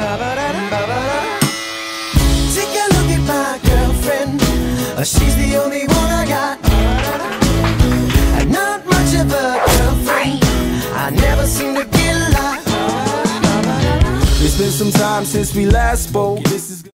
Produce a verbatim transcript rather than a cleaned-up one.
Take a look at my girlfriend, she's the only one I got. Not much of a girlfriend, I never seem to get a lot. It's been some time since we last spoke. This is